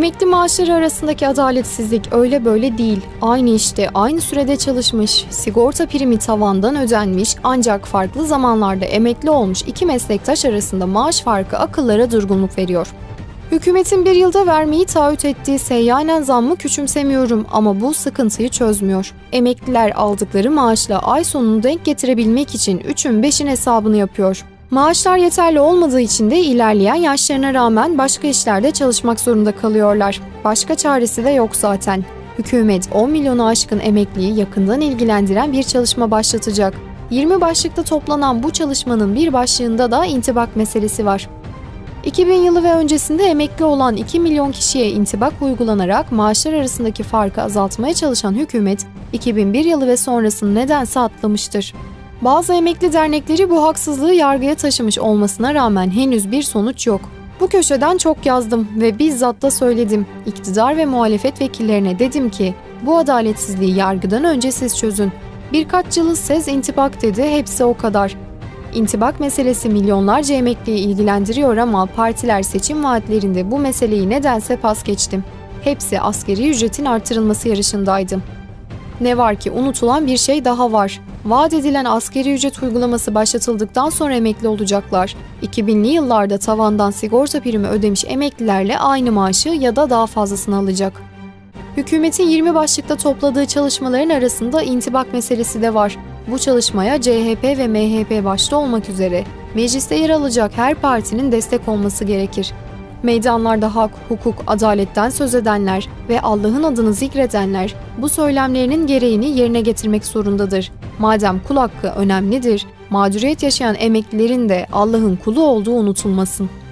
Emekli maaşları arasındaki adaletsizlik öyle böyle değil. Aynı işte, aynı sürede çalışmış, sigorta primi tavandan ödenmiş ancak farklı zamanlarda emekli olmuş iki meslektaş arasında maaş farkı akıllara durgunluk veriyor. Hükümetin bir yılda vermeyi taahhüt ettiği seyyanen zammı küçümsemiyorum ama bu sıkıntıyı çözmüyor. Emekliler aldıkları maaşla ay sonunu denk getirebilmek için 3'ün 5'in hesabını yapıyor. Maaşlar yeterli olmadığı için de ilerleyen yaşlarına rağmen başka işlerde çalışmak zorunda kalıyorlar. Başka çaresi de yok zaten. Hükümet 10 milyonu aşkın emekliyi yakından ilgilendiren bir çalışma başlatacak. 20 başlıkta toplanan bu çalışmanın bir başlığında da intibak meselesi var. 2000 yılı ve öncesinde emekli olan 2 milyon kişiye intibak uygulanarak maaşlar arasındaki farkı azaltmaya çalışan hükümet, 2001 yılı ve sonrasını nedense atlamıştır. Bazı emekli dernekleri bu haksızlığı yargıya taşımış olmasına rağmen henüz bir sonuç yok. Bu köşeden çok yazdım ve bizzat da söyledim. İktidar ve muhalefet vekillerine dedim ki, bu adaletsizliği yargıdan önce siz çözün. Birkaç cılız ses intibak dedi, hepsi o kadar. İntibak meselesi milyonlarca emekliyi ilgilendiriyor ama partiler seçim vaatlerinde bu meseleyi nedense pas geçtim. Hepsi asgari ücretin artırılması yarışındaydı. Ne var ki unutulan bir şey daha var. Vaat edilen asgari ücret uygulaması başlatıldıktan sonra emekli olacaklar. 2000'li yıllarda tavandan sigorta primi ödemiş emeklilerle aynı maaşı ya da daha fazlasını alacak. Hükümetin 20 başlıkta topladığı çalışmaların arasında intibak meselesi de var. Bu çalışmaya CHP ve MHP başta olmak üzere mecliste yer alacak her partinin destek olması gerekir. Meydanlarda hak, hukuk, adaletten söz edenler ve Allah'ın adını zikredenler bu söylemlerinin gereğini yerine getirmek zorundadır. Madem kul hakkı önemlidir, mağduriyet yaşayan emeklilerin de Allah'ın kulu olduğu unutulmasın.